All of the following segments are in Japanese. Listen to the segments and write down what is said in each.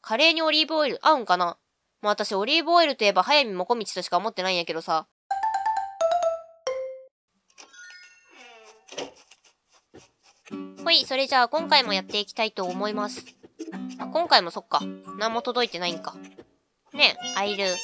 カレーにオリーブオイル合うんかな。もう私オリーブオイルといえば早見もこみちとしか思ってないんやけどさ。ほい、それじゃあ今回もやっていきたいと思います。あ、今回もそっか。何も届いてないんか。ねえ、アイル。や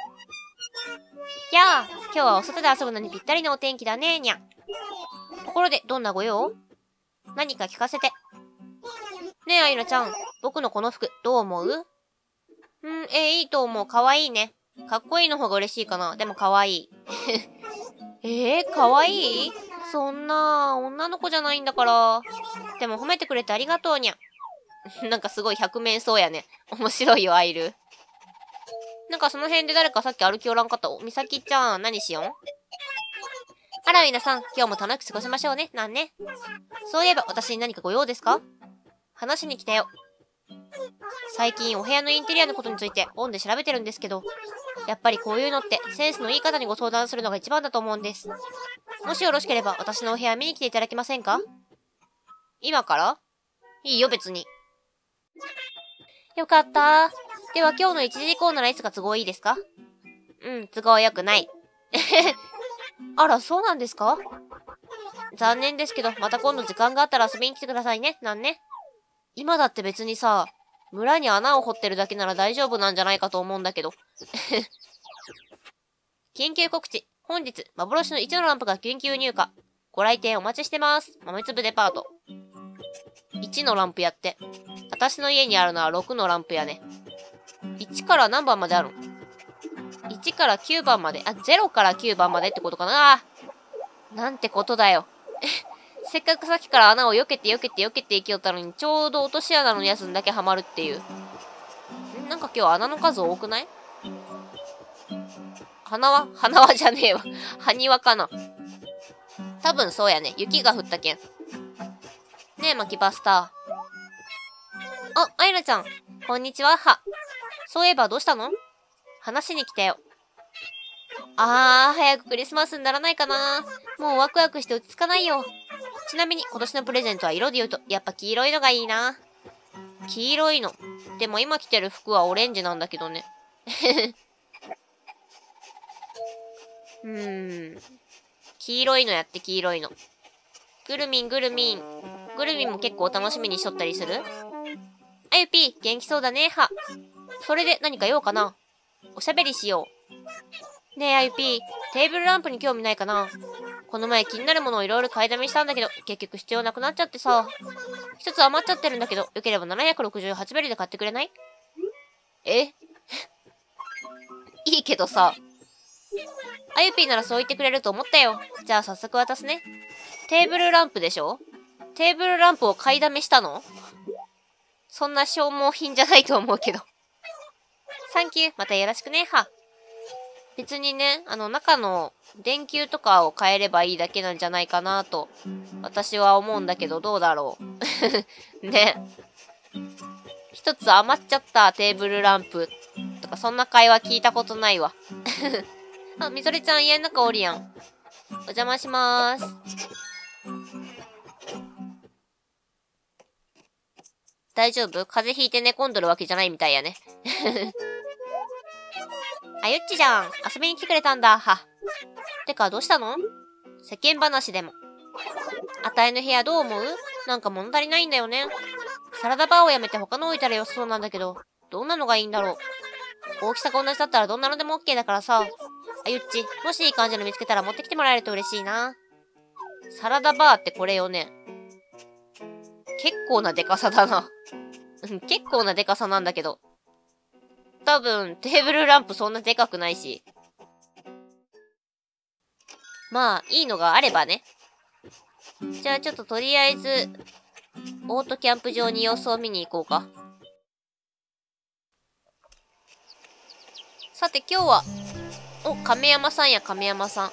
あ、今日はお外で遊ぶのにぴったりのお天気だねにゃ。ところで、どんなご用？何か聞かせて。ねえ、アイラちゃん。僕のこの服、どう思う？いいと思う。かわいいね。かっこいいの方が嬉しいかな。でもかわいい。かわいい？そんな、女の子じゃないんだから。でも褒めてくれてありがとうにゃ。なんかすごい百面相やね。面白いよ、アイル。なんかその辺で誰かさっき歩きおらんかった。みさきちゃん、何しよん？あら、皆さん、今日も楽しく過ごしましょうね。なんね。そういえば、私に何かご用ですか？話しに来たよ。最近、お部屋のインテリアのことについて、本で調べてるんですけど、やっぱりこういうのって、センスのいい方にご相談するのが一番だと思うんです。もしよろしければ、私のお部屋見に来ていただけませんか？今から？いいよ、別に。よかった。では今日の1時以降ならいつか都合いいですか？都合よくない。あら、そうなんですか？残念ですけど、また今度時間があったら遊びに来てくださいね。なんね。今だって別にさ、村に穴を掘ってるだけなら大丈夫なんじゃないかと思うんだけど。緊急告知。本日、幻の1のランプが緊急入荷。ご来店お待ちしてます。豆粒デパート。1のランプやって。私の家にあるのは6のランプやね。1から何番まであるん？ 1 から9番まで。0から9番までってことかな。なんてことだよ。せっかくさっきから穴を避けていきよったのに、ちょうど落とし穴のやつにだけはまるっていう。なんか今日穴の数多くない？花輪じゃねえわ。埴輪かな。多分そうやね。雪が降ったけん。ねえ、マキバスター。あ、アイラちゃん。こんにちは。そういえばどうしたの？話しに来たよ。早くクリスマスにならないかな。もうワクワクして落ち着かないよ。ちなみに今年のプレゼントは色で言うと、やっぱ黄色いのがいいな。黄色いの。でも今着てる服はオレンジなんだけどね。黄色いのやって黄色いの。ぐるみん。ぐるみんも結構楽しみにしとったりする？あゆぴー、元気そうだね、それで何か用かな？おしゃべりしよう。ねえ、あゆぴー、テーブルランプに興味ないかな？この前気になるものをいろいろ買いだめしたんだけど、結局必要なくなっちゃってさ。一つ余っちゃってるんだけど、よければ768ベルで買ってくれない？いいけどさ。あゆぴーならそう言ってくれると思ったよ。じゃあ早速渡すね。テーブルランプでしょ？テーブルランプを買いだめしたの？そんな消耗品じゃないと思うけど。サンキュー、またよろしくね、別にね、中の電球とかを変えればいいだけなんじゃないかなと、私は思うんだけど、どうだろう。ね。一つ余っちゃったテーブルランプとか、そんな会話聞いたことないわ。あ、みぞれちゃん家の中おるやん。お邪魔しまーす。大丈夫？風邪ひいて寝込んどるわけじゃないみたいやね。あゆっちじゃん。遊びに来てくれたんだ。てか、どうしたの？世間話でも。あたいの部屋どう思う？なんか物足りないんだよね。サラダバーをやめて他の置いたら良さそうなんだけど、どんなのがいいんだろう。大きさが同じだったらどんなのでも OK だからさ。あゆっち、もしいい感じの見つけたら持ってきてもらえると嬉しいな。サラダバーってこれよね。結構なデカさだな。結構なデカさなんだけど。多分、テーブルランプそんなでかくないし。まあ、いいのがあればね。じゃあちょっととりあえず、オートキャンプ場に様子を見に行こうか。さて今日は、亀山さんや亀山さ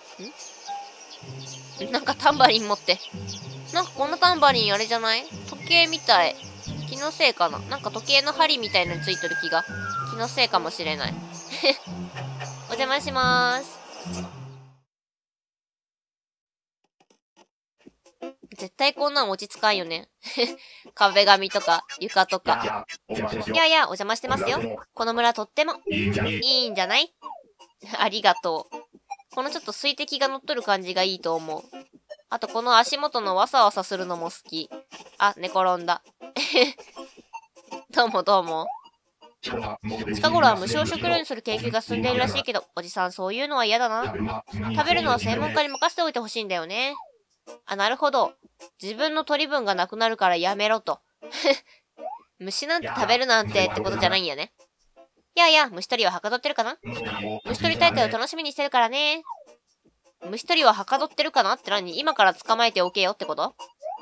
ん。なんかタンバリン持って。なんかこんなタンバリンあれじゃない？時計みたい。気のせいかな？なんか時計の針みたいのについてる気が。気のせいかもしれない。お邪魔しまーす。 絶対こんなん落ち着かんよね。壁紙とか床とか。いやいや、お邪魔してますよ。この村とってもいいんじゃない？ありがとう。このちょっと水滴が乗っとる感じがいいと思う。あとこの足元のワサワサするのも好き。あ、寝転んだ。どうもどうも。近頃は無償食料にする研究が進んでいるらしいけど、おじさんそういうのは嫌だな。食べるのは専門家に任せておいてほしいんだよね。あ、なるほど。自分の取り分がなくなるからやめろと。虫なんて食べるなんてってことじゃないんやね。いやいや、虫取りははかどってるかな？虫取り大会を楽しみにしてるからね。虫取りははかどってるかなって何？今から捕まえておけよってこと？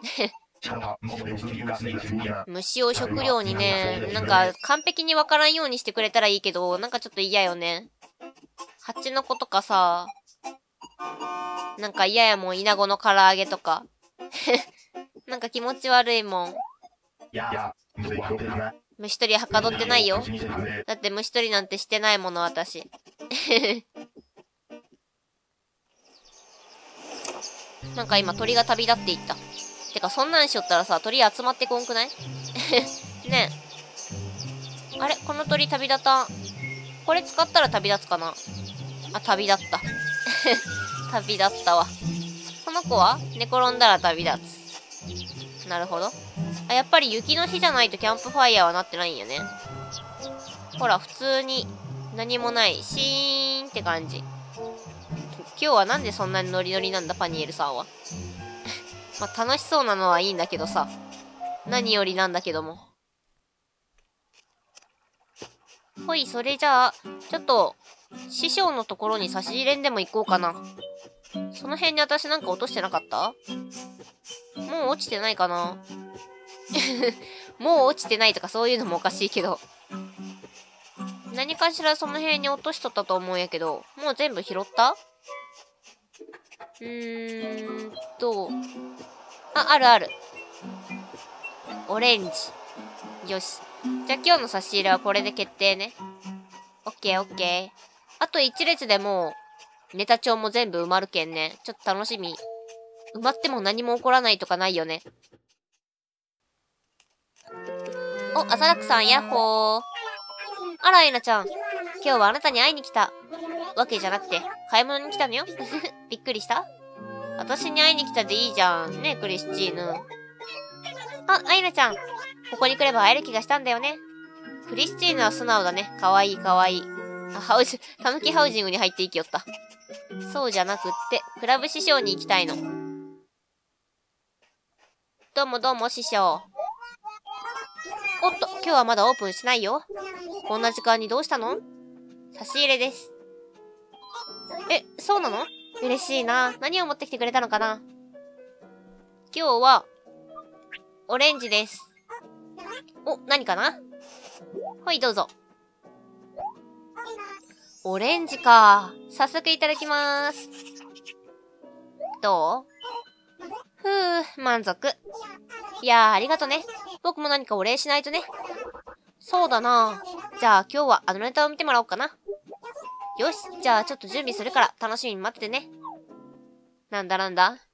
虫を食料にね、なんか完璧にわからんようにしてくれたらいいけど、なんかちょっと嫌よね。蜂の子とかさ、なんか嫌やもん、イナゴの唐揚げとか。なんか気持ち悪いもん。虫取りはかどってないよ。だって虫取りなんてしてないもの、私。なんか今鳥が旅立っていった。てかそんなんしよったらさ、鳥集まってこんくない？ねえ。あれこの鳥旅立たん。これ使ったら旅立つかな？あ、旅立った。旅立ったわ。この子は寝転んだら旅立つ。なるほど。あ、やっぱり雪の日じゃないとキャンプファイヤーはなってないんよね。ほら、普通に何もない。シーンって感じ。今日はなんでそんなにノリノリなんだ、パニエルさんは。まあ、楽しそうなのはいいんだけどさ。何よりなんだけども。ほい、それじゃあ、ちょっと、師匠のところに差し入れんでも行こうかな。その辺に私なんか落としてなかった？もう落ちてないかな。もう落ちてないとかそういうのもおかしいけど。何かしらその辺に落としとったと思うんやけど、もう全部拾った？あ、あるある。オレンジ。よし。じゃあ今日の差し入れはこれで決定ね。オッケーオッケー。あと1列でもう、ネタ帳も全部埋まるけんね。ちょっと楽しみ。埋まっても何も起こらないとかないよね。お、アサラクさん、ヤッホー。あら、エナちゃん。今日はあなたに会いに来た。わけじゃなくて、買い物に来たのよ。びっくりした？私に会いに来たでいいじゃん。ね、クリスチーヌ。あ、アイナちゃん。ここに来れば会える気がしたんだよね。クリスチーヌは素直だね。かわいいかわいい。あ、たぬきハウジングに入っていきよった。そうじゃなくって、クラブ師匠に行きたいの。どうもどうも師匠。おっと、今日はまだオープンしないよ。こんな時間にどうしたの？差し入れです。え、そうなの？嬉しいな。何を持ってきてくれたのかな？今日は、オレンジです。お、何かな？はい、どうぞ。オレンジか。早速いただきまーす。どう？ふぅ、満足。いやー、ありがとね。僕も何かお礼しないとね。そうだな。じゃあ今日はあのネタを見てもらおうかな。よし、じゃあちょっと準備するから楽しみに待っててね。なんだなんだ？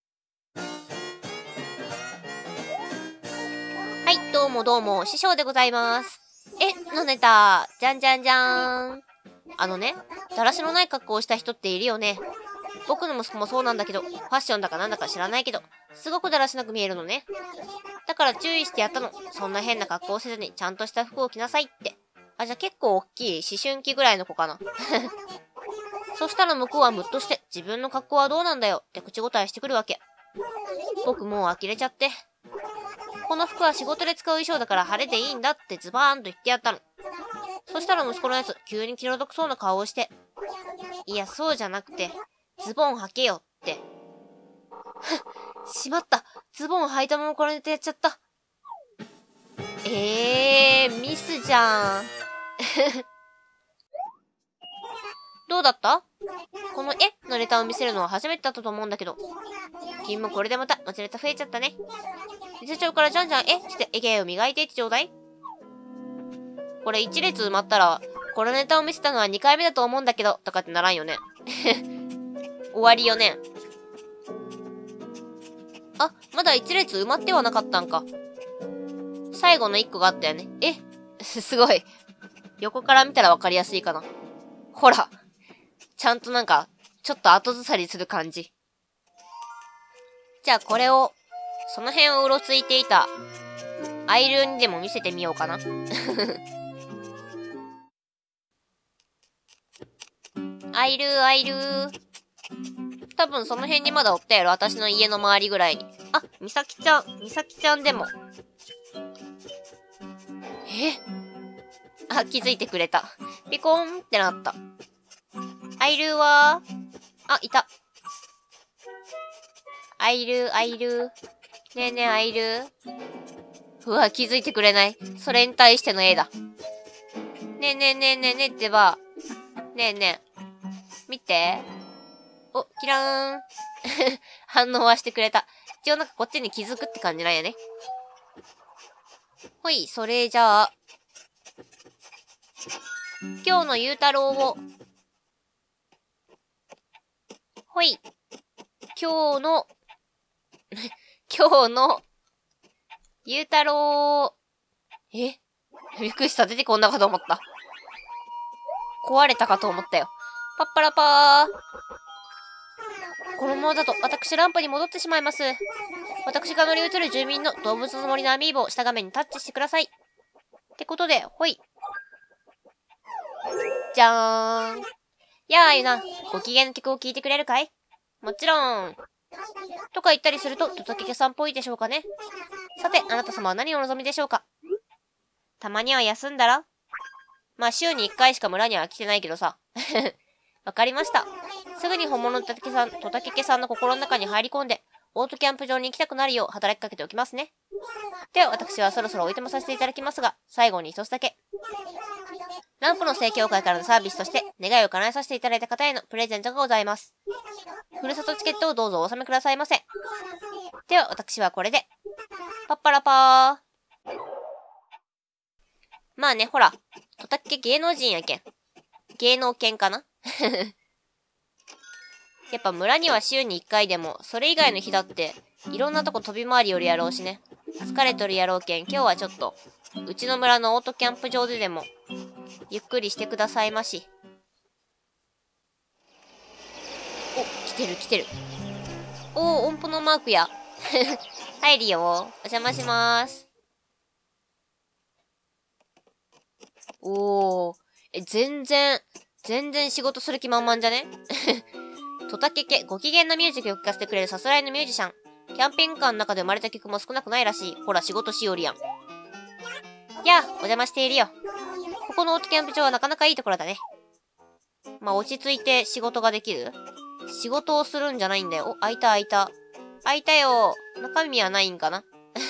はい、どうもどうも、師匠でございます。のネタ、じゃんじゃんじゃーん。だらしのない格好をした人っているよね。僕の息子もそうなんだけど、ファッションだかなんだか知らないけど、すごくだらしなく見えるのね。だから注意してやったの。そんな変な格好をせずにちゃんとした服を着なさいって。あ、じゃあ結構大きい思春期ぐらいの子かな。そしたら向こうはムッとして自分の格好はどうなんだよって口答えしてくるわけ。僕もう呆れちゃって。この服は仕事で使う衣装だから晴れでいいんだってズバーンと言ってやったの。そしたら息子のやつ急に気の毒そうな顔をして。いやそうじゃなくて、ズボン履けよって。しまった。ズボン履いたままこれでやっちゃった。ミスじゃん。どうだった？この絵のネタを見せるのは初めてだったと思うんだけど。君もこれでまた持ちネタ増えちゃったね。理事長からじゃんじゃんして絵を磨いていってちょうだい。これ1列埋まったら、このネタを見せたのは2回目だと思うんだけど、とかってならんよね。終わりよね。あ、 まだ一列埋まってはなかったんか。最後の一個があったよね。すごい。横から見たらわかりやすいかな。ほら。ちゃんとなんか、ちょっと後ずさりする感じ。じゃあこれを、その辺をうろついていた、アイルにでも見せてみようかな。アイル。多分その辺にまだおったやろ。私の家の周りぐらいに。あ、みさきちゃんでも。あ、気づいてくれた。ピコーンってなった。アイルは、あ、いた。アイル。ねえねえ、アイル。うわ、気づいてくれない。それに対しての絵だ。ねえねえねえねえねえってば。ねえねえ。見て。お、キラーン。反応はしてくれた。一応なんかこっちに気づくって感じなんやね。ほい、それじゃあ。今日のゆうたろうを。ほい。今日のゆうたろう。びっくりした。出てこんなかと思った。壊れたかと思ったよ。パッパラパー。このままだと私ランプに戻ってしまいます。私が乗り移る住民の動物の森のアミーボを下画面にタッチしてください。ってことで、ほい。じゃーん。やあ、ゆな、ご機嫌の曲を聴いてくれるかい？もちろん。とか言ったりすると、トタケケさんっぽいでしょうかね。さて、あなた様は何をお望みでしょうか？たまには休んだら？まあ、週に1回しか村には来てないけどさ。わかりました。すぐに本物のトタケケさんの心の中に入り込んで、オートキャンプ場に行きたくなるよう働きかけておきますね。では、私はそろそろおいとまさせていただきますが、最後に一つだけ。ランプの正教会からのサービスとして、願いを叶えさせていただいた方へのプレゼントがございます。ふるさとチケットをどうぞお納めくださいませ。では、私はこれで。パッパラパー。まあね、ほら、トタケケ芸能人やけん。芸能犬かなやっぱ村には週に1回でも、それ以外の日だって、いろんなとこ飛び回りよりやろうしね。疲れとるやろうけん、今日はちょっと、うちの村のオートキャンプ場ででも、ゆっくりしてくださいまし。お、来てる。音符のマークや。入るよ。お邪魔します。全然仕事する気満々じゃねトタケケ、ご機嫌なミュージックを聴かせてくれるさすらいのミュージシャン。キャンピングカーの中で生まれた曲も少なくないらしい。ほら、仕事しよりやん。やあ、お邪魔しているよ。ここのオートキャンプ場はなかなかいいところだね。まあ、落ち着いて仕事ができる？仕事をするんじゃないんだよ。お、開いた。開いたよ。中身はないんかな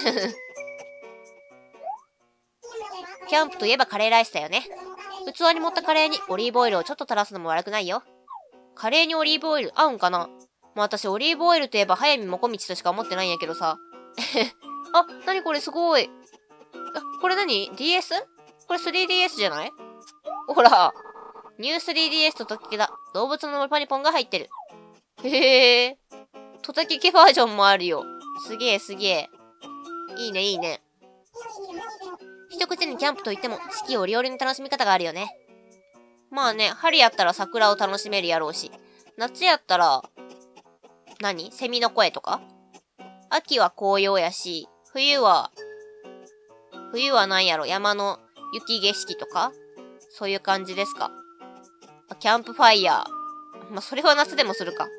キャンプといえばカレーライスだよね。器に盛ったカレーにオリーブオイルをちょっと垂らすのも悪くないよ。カレーにオリーブオイル合うんかな？まあ私オリーブオイルといえば早見もこみちとしか思ってないんやけどさ。あ、なにこれすごい。あ、これ何？ DS？ これ 3DS じゃない？ほら。ニュー 3DS とトタケケだ。動物の森パニポンが入ってる。へえ。トタケケバージョンもあるよ。すげえ。いいね。一口にキャンプといっても四季折々の楽しみ方があるよね。まあね、春やったら桜を楽しめるやろうし、夏やったら、セミの声とか？秋は紅葉やし、冬は何やろ、山の雪景色とか？そういう感じですか。キャンプファイヤー。まあ、それは夏でもするか。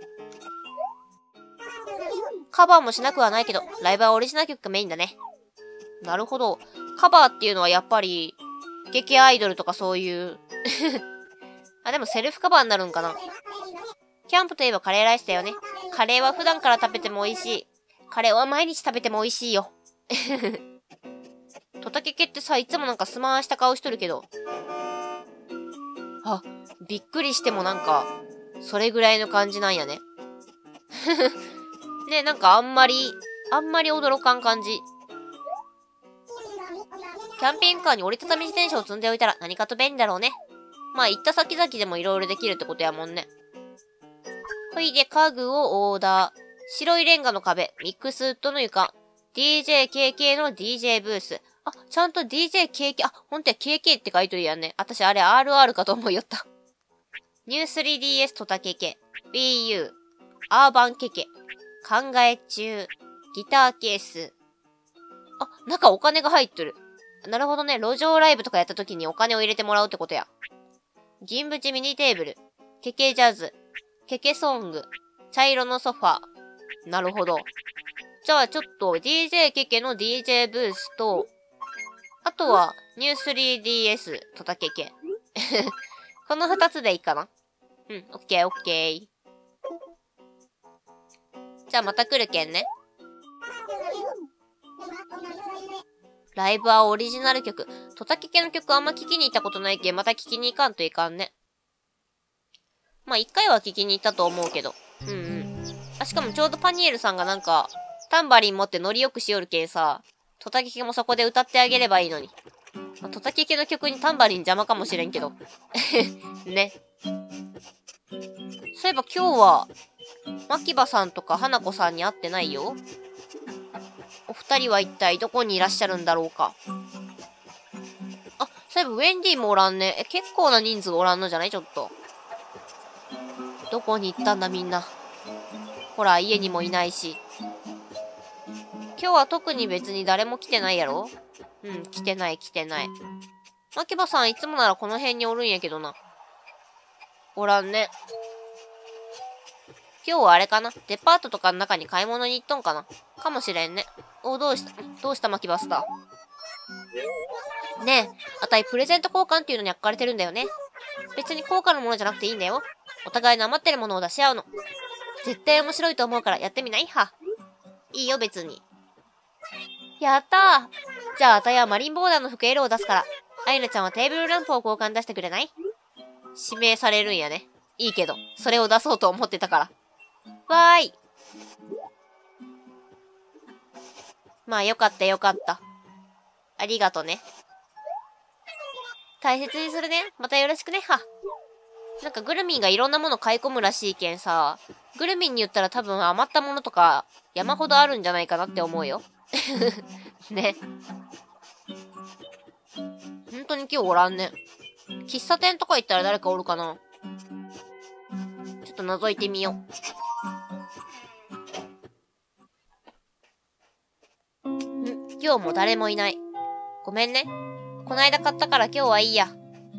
カバーもしなくはないけど、ライブはオリジナル曲がメインだね。なるほど。カバーっていうのはやっぱり、激アイドルとかそういうあ、でもセルフカバーになるんかな。キャンプといえばカレーライスだよね。カレーは普段から食べても美味しい。カレーは毎日食べても美味しいよ。トタケケってさ、いつもなんかスマーした顔しとるけど。あ、びっくりしてもなんか、それぐらいの感じなんやね。ね、なんかあんまり驚かん感じ。キャンピングカーに折りたたみ自転車を積んでおいたら何かと便利だろうね。まあ行った先々でもいろいろできるってことやもんね。ほいで家具をオーダー。 白いレンガの壁、ミックスウッドの床、DJKK の DJ ブース。あ、ちゃんと DJKK、あ、ほんとや KK って書いとるやんね。私あれ RR かと思いよった。ニュー 3DS トタケケ、Wii U、アーバンケケ、考え中、ギターケース。あ、中お金が入っとる。なるほどね。路上ライブとかやった時にお金を入れてもらうってことや。銀縁ミニテーブル、ケケジャズ、ケケソング、茶色のソファー。なるほど。じゃあちょっと DJ ケケの DJ ブースと、あとはニュー 3DS トタケケ。この2つでいいかな。うん、オッケーオッケー。じゃあまた来るけんね。ライブはオリジナル曲。トタケケの曲あんま聴きに行ったことないけん、また聴きに行かんといかんね。まあ一回は聴きに行ったと思うけど。うんうん。あ、しかもちょうどパニエルさんがなんか、タンバリン持ってノリよくしよるけんさ、トタケケもそこで歌ってあげればいいのに。まあ、トタケケの曲にタンバリン邪魔かもしれんけど。ね。そういえば今日は、マキバさんとか花子さんに会ってないよ。お二人は一体どこにいらっしゃるんだろうか。あ、そういえばウェンディもおらんね。結構な人数おらんのじゃないちょっと。どこに行ったんだみんな。ほら、家にもいないし。今日は特に別に誰も来てないやろ？うん、来てない来てない。マキバさんいつもならこの辺におるんやけどな。おらんね。今日はあれかな？デパートとかの中に買い物に行っとんかな？かもしれんね。お、どうしたマキバスター。ねえ、あたいプレゼント交換っていうのに憧れてるんだよね。別に高価なものじゃなくていいんだよ。お互いの余ってるものを出し合うの。絶対面白いと思うからやってみない？いいよ別に。やったー。じゃああたいはマリンボーダーの服 L を出すから、アイナちゃんはテーブルランプを交換出してくれない？指名されるんやね。いいけど、それを出そうと思ってたから。わーい。まあよかったよかった。ありがとね。大切にするね。またよろしくね。なんかグルミンがいろんなもの買い込むらしいけんさ、グルミンに言ったら多分余ったものとか山ほどあるんじゃないかなって思うよ。ね。本当に今日おらんね。喫茶店とか行ったら誰かおるかな？ちょっと覗いてみよう。今日も誰もいない。ごめんね。こないだ買ったから今日はいいや。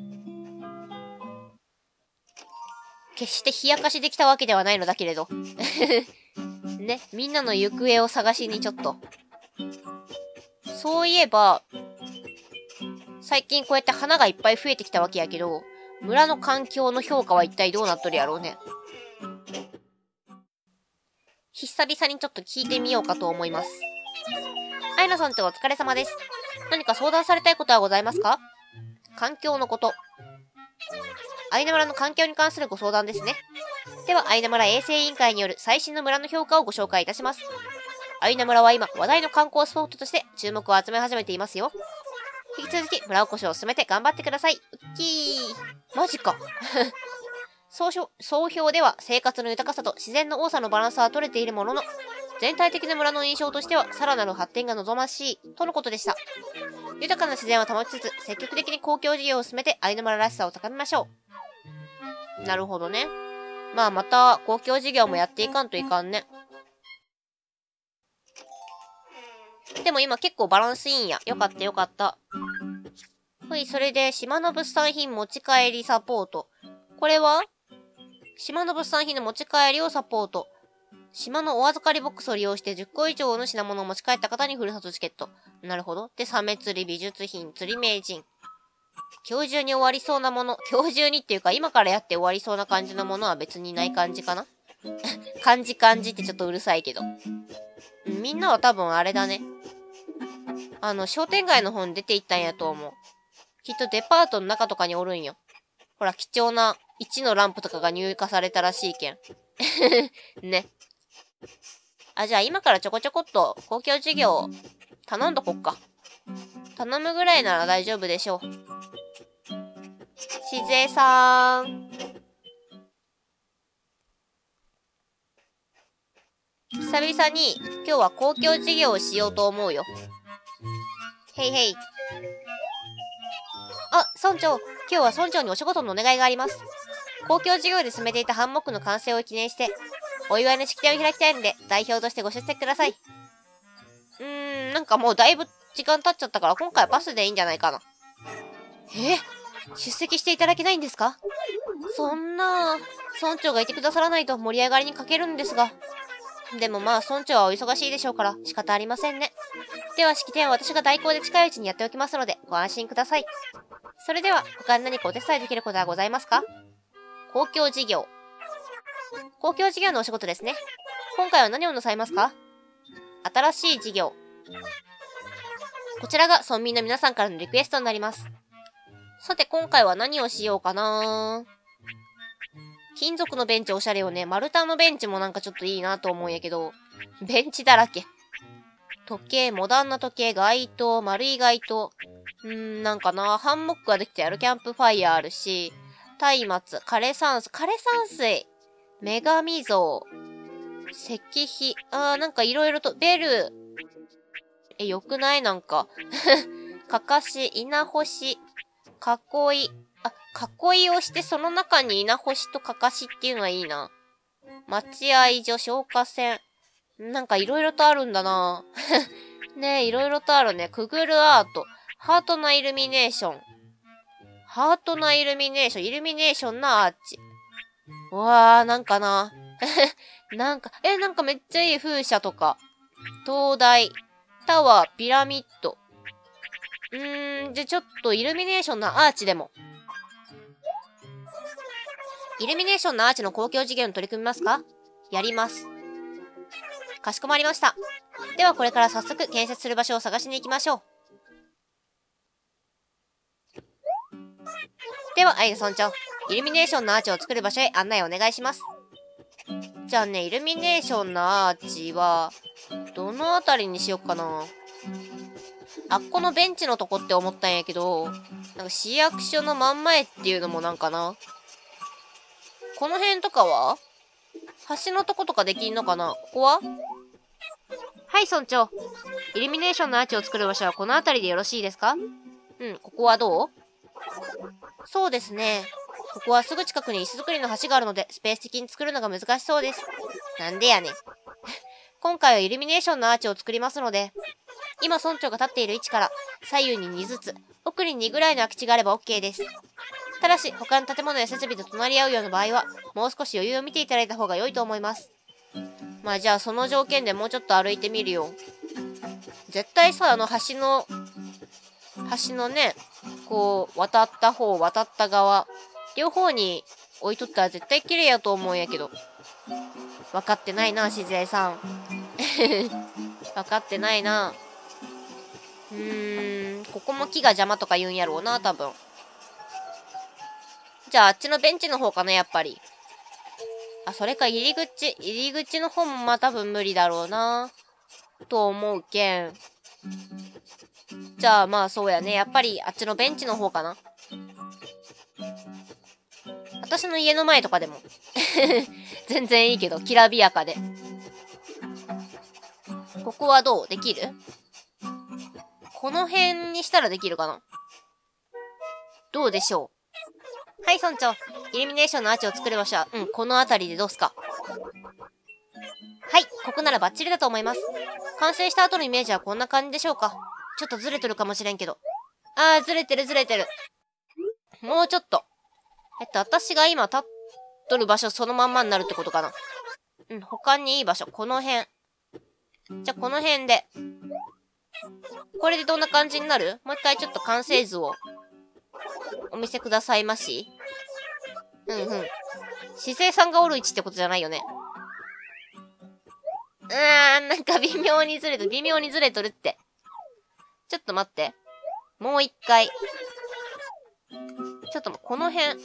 決して冷やかしできたわけではないのだけれど。ね、みんなの行方を探しにちょっと。そういえば、最近こうやって花がいっぱい増えてきたわけやけど、村の環境の評価は一体どうなっとるやろうね。久々にちょっと聞いてみようかと思います。アイナさんってお疲れ様です。何か相談されたいことはございますか？環境のこと。アイナ村の環境に関するご相談ですね。では、アイナ村衛生委員会による最新の村の評価をご紹介いたします。アイナ村は今、話題の観光スポットとして注目を集め始めていますよ。引き続き、村おこしを進めて頑張ってください。うっきー。マジか。総評では、生活の豊かさと自然の多さのバランスは取れているものの、全体的な村の印象としては、さらなる発展が望ましい、とのことでした。豊かな自然を保ちつつ、積極的に公共事業を進めて、アイナ村らしさを高めましょう。なるほどね。まあ、また、公共事業もやっていかんといかんね。でも今結構バランスいいんや。よかったよかった。ほい、それで、島の物産品持ち帰りサポート。これは島の物産品の持ち帰りをサポート。島のお預かりボックスを利用して10個以上の品物を持ち帰った方にふるさとチケット。なるほど。で、サメ釣り、美術品、釣り名人。今日中に終わりそうなもの。今日中にっていうか、今からやって終わりそうな感じのものは別にない感じかな。感じってちょっとうるさいけど。みんなは多分あれだね。商店街の方に出て行ったんやと思う。きっとデパートの中とかにおるんよ。ほら、貴重な1のランプとかが入荷されたらしいけん。ね。じゃあ今からちょこちょこっと公共事業頼んどこっか。頼むぐらいなら大丈夫でしょう。しずえさーん。 久々に今日は公共事業をしようと思うよ。へいへい。あ、村長。今日は村長にお仕事のお願いがあります。公共事業で進めていたハンモックの完成を記念して、お祝いの式典を開きたいので、代表としてご出席ください。なんかもうだいぶ時間経っちゃったから、今回はパスでいいんじゃないかな。出席していただけないんですか？そんな、村長がいてくださらないと盛り上がりに欠けるんですが。でもまあ、村長はお忙しいでしょうから、仕方ありませんね。では、式典は私が代行で近いうちにやっておきますので、ご安心ください。それでは、他に何かお手伝いできることはございますか？公共事業。公共事業のお仕事ですね。今回は何をなさいますか？新しい事業。こちらが村民の皆さんからのリクエストになります。さて、今回は何をしようかな。金属のベンチおしゃれよね。丸太のベンチもなんかちょっといいなと思うんやけど、ベンチだらけ。時計、モダンな時計、街灯、丸い街灯。なんかな、ハンモックができてやるキャンプファイヤーあるし、松明、枯山水、女神像、石碑、なんかいろいろと、ベル、よくないなんか。かかし、稲干し、囲い、囲いをしてその中に稲干しとかかしっていうのはいいな。待合所、消火栓。なんかいろいろとあるんだな。ねえ、いろいろとあるね。くぐるアート。ハートなイルミネーション。ハートなイルミネーション。イルミネーションなアーチ。うわー、なんかな。なんかめっちゃいい風車とか。灯台。タワー、ピラミッド。じゃちょっとイルミネーションなアーチでも。イルミネーションのアーチの公共事業に取り組みますか？やります。かしこまりました。ではこれから早速建設する場所を探しに行きましょう。では、アイナ村長、イルミネーションのアーチを作る場所へ案内お願いします。じゃあね、イルミネーションのアーチは、どのあたりにしよっかな。あっこのベンチのとこって思ったんやけど、なんか市役所の真ん前っていうのもなんかな。この辺とかは橋のとことかできんのかな。ここははい、村長。イルミネーションのアーチを作る場所はこの辺りでよろしいですか？ここはどう？そうですね。ここはすぐ近くに石造りの橋があるので、スペース的に作るのが難しそうです。なんでやねん。今回はイルミネーションのアーチを作りますので、今村長が立っている位置から左右に2ずつ、奥に2ぐらいの空き地があれば OK です。ただし、他の建物や設備と隣り合うような場合は、もう少し余裕を見ていただいた方が良いと思います。まあじゃあその条件でもうちょっと歩いてみるよ。絶対さ、橋のね、こう、渡った側、両方に置いとったら絶対綺麗やと思うんやけど。分かってないな、しずえさん。分かってないな。ここも木が邪魔とか言うんやろうな、多分。じゃあ、あっちのベンチの方かな、やっぱり。それか入り口の方もまあ多分無理だろうな。と思うけん。じゃあまあそうやね。やっぱりあっちのベンチの方かな。私の家の前とかでも。全然いいけど、きらびやかで。ここはどう？できる？この辺にしたらできるかな？どうでしょう？はい、村長。イルミネーションのアーチを作る場所は、この辺りでどうすか？はい、ここならバッチリだと思います。完成した後のイメージはこんな感じでしょうか？ちょっとずれてるかもしれんけど。ずれてる。もうちょっと。私が今立っとる場所そのまんまになるってことかな。他にいい場所。この辺。じゃあこの辺で。これでどんな感じになる？もう一回ちょっと完成図をお見せくださいまし。姿勢さんがおる位置ってことじゃないよね。なんか微妙にずれとるって。ちょっと待って。もう一回。ちょっとこの辺。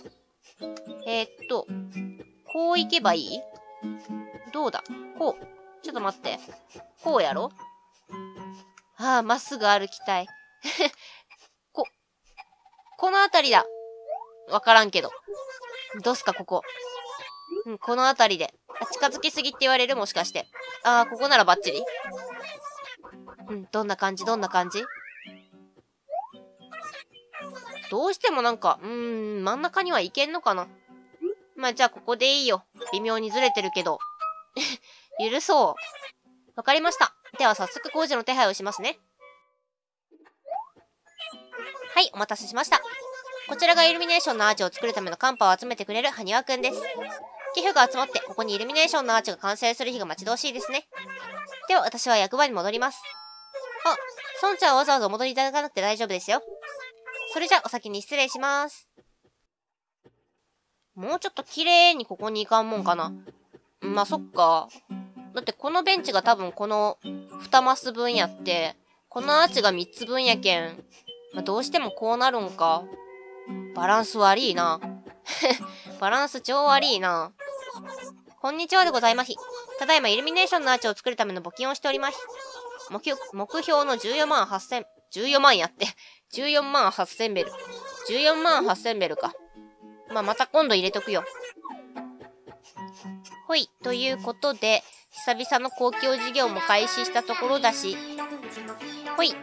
こう行けばいい？どうだ？こう。ちょっと待って。こうやろ？まっすぐ歩きたい。この辺りだ。わからんけど。どうすか、ここ。この辺りで。 近づきすぎって言われるもしかして。ああ、ここならバッチリ。うん、どんな感じどんな感じ。どうしてもなんか、真ん中にはいけんのかな。まあ、じゃあここでいいよ。微妙にずれてるけど。許そう。わかりました。では早速工事の手配をしますね。はい、お待たせしました。こちらがイルミネーションのアーチを作るためのカンパを集めてくれるハニワくんです。寄付が集まって、ここにイルミネーションのアーチが完成する日が待ち遠しいですね。では、私は役場に戻ります。あ、孫ちゃんはわざわざお戻りいただかなくて大丈夫ですよ。それじゃ、お先に失礼します。もうちょっと綺麗にここに行かんもんかな。まあ、そっか。だってこのベンチが多分この2マス分やって、このアーチが3つ分やけん。まあ、どうしてもこうなるんか。バランス悪いな。バランス超悪いな。こんにちはでございます。ただいまイルミネーションのアーチを作るための募金をしております。目標の14万8000、14万やって。14万8000ベル。14万8000ベルか。まあ、また今度入れとくよ。ほい。ということで、久々の公共事業も開始したところだし。ほい。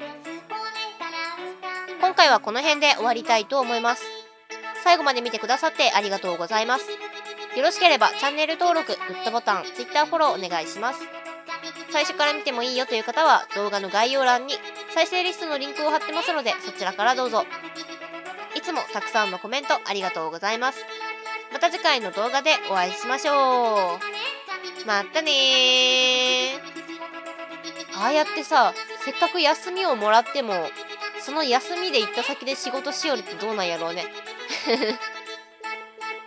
今回はこの辺で終わりたいと思います。最後まで見てくださってありがとうございます。よろしければチャンネル登録、グッドボタン、Twitter フォローお願いします。最初から見てもいいよという方は動画の概要欄に再生リストのリンクを貼ってますのでそちらからどうぞ。いつもたくさんのコメントありがとうございます。また次回の動画でお会いしましょう。またねー。ああやってさ、せっかく休みをもらっても、その休みで行った先で仕事しよるってどうなんやろうね。